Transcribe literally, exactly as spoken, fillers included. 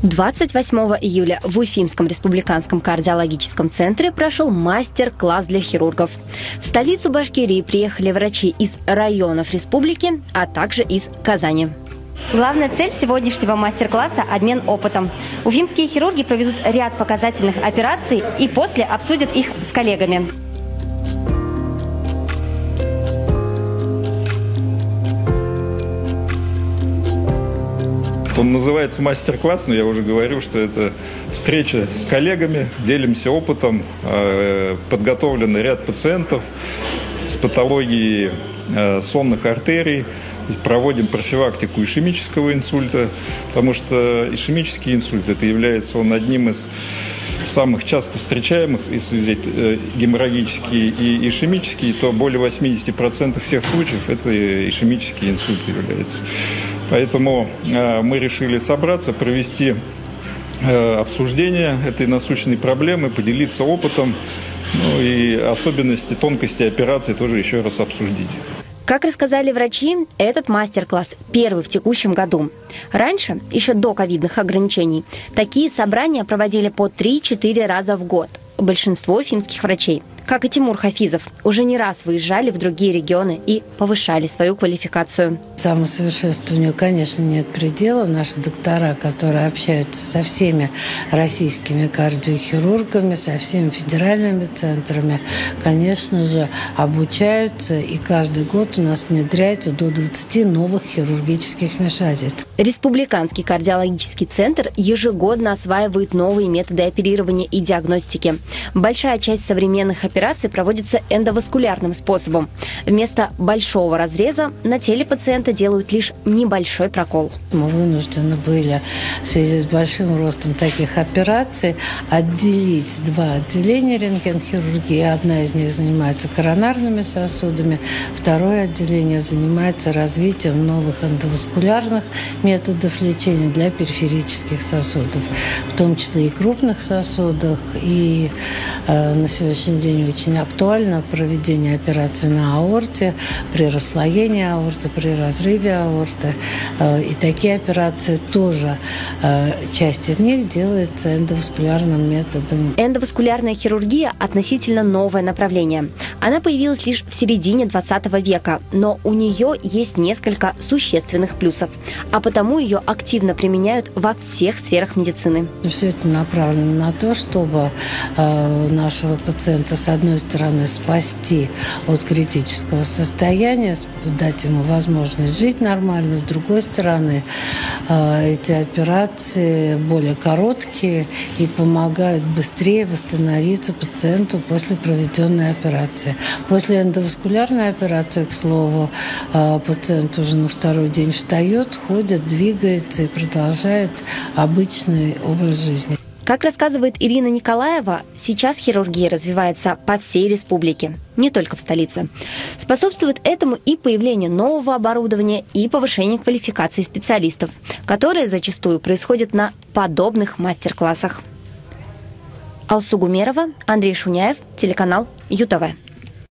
двадцать восьмого июля в Уфимском республиканском кардиологическом центре прошел мастер-класс для хирургов. В столицу Башкирии приехали врачи из районов республики, а также из Казани. Главная цель сегодняшнего мастер-класса – обмен опытом. Уфимские хирурги проведут ряд показательных операций и после обсудят их с коллегами. Он называется мастер-класс, но я уже говорю, что это встреча с коллегами, делимся опытом, подготовлен ряд пациентов с патологией сонных артерий, проводим профилактику ишемического инсульта, потому что ишемический инсульт это является он одним из самых часто встречаемых, если взять геморрагический и ишемический, то более восемьдесят процентов всех случаев это ишемический инсульт является. Поэтому э, мы решили собраться, провести э, обсуждение этой насущной проблемы, поделиться опытом, ну и особенности, тонкости операции тоже еще раз обсудить. Как рассказали врачи, этот мастер-класс первый в текущем году. Раньше, еще до ковидных ограничений, такие собрания проводили по три-четыре раза в год. Большинство уфимских врачей, как и Тимур Хафизов, уже не раз выезжали в другие регионы и повышали свою квалификацию. Самосовершенствованию, конечно, нет предела. Наши доктора, которые общаются со всеми российскими кардиохирургами, со всеми федеральными центрами, конечно же, обучаются. И каждый год у нас внедряется до двадцати новых хирургических вмешательств. Республиканский кардиологический центр ежегодно осваивает новые методы оперирования и диагностики. Большая часть современных операций проводится эндоваскулярным способом. Вместо большого разреза на теле пациента делают лишь небольшой прокол. Мы вынуждены были в связи с большим ростом таких операций отделить два отделения рентгенхирургии. Одна из них занимается коронарными сосудами, второе отделение занимается развитием новых эндоваскулярных методов лечения для периферических сосудов, в том числе и крупных сосудах. И э, на сегодняшний день очень актуально проведение операций на аорте, при расслоении аорты, при разрыве аорты. Э, и такие операции тоже, э, часть из них делается эндоваскулярным методом. Эндоваскулярная хирургия – относительно новое направление. Она появилась лишь в середине двадцатого века, но у нее есть несколько существенных плюсов, а потому ее активно применяют во всех сферах медицины. Все это направлено на то, чтобы э, нашего пациента, с одной стороны, спасти от критического состояния, дать ему возможность жить нормально, с другой стороны, э, эти операции более короткие и помогают быстрее восстановиться пациенту после проведенной операции. После эндоваскулярной операции, к слову, э, пациент уже на второй день встает, ходит, двигается и продолжает обычный образ жизни. Как рассказывает Ирина Николаева, сейчас хирургия развивается по всей республике, не только в столице. Способствует этому и появление нового оборудования, и повышение квалификации специалистов, которые зачастую происходят на подобных мастер-классах. Алсу Гумерова, Андрей Шуняев, телеканал ЮТВ.